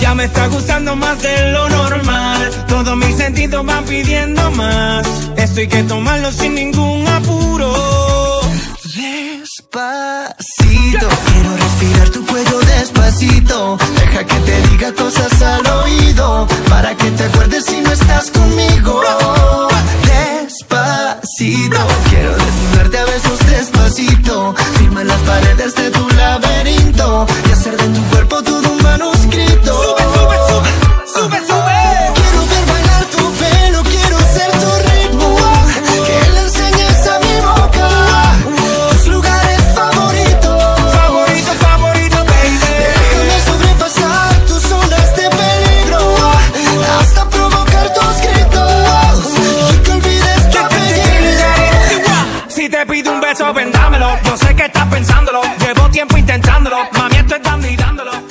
Ya me está gustando más de lo normal. Todos mis sentidos van pidiendo más. Esto hay que tomarlo sin ningún apuro. Despacito, quiero respirar tu cuello despacito. Deja que te diga cosas al oído, para que te acuerdes si no estás conmigo. Despacito, quiero desnudarte a besos despacito. Firma las paredes de tu laberinto y hacer de tu cuerpo todo un manuscrito. Sube, sube, sube, sube, sube. Quiero ver bailar tu pelo, quiero ser tu ritmo, que le enseñes a mi boca tus lugares favoritos. Favorito, favorito, baby. Déjame sobrepasar tus zonas de peligro, hasta provocar tus gritos y que olvides tu apellido. Si te pido un beso, ven dámelo. Yo sé que estás pensándolo. Llevo tiempo intentándolo. Mami, esto es dando y dándolo.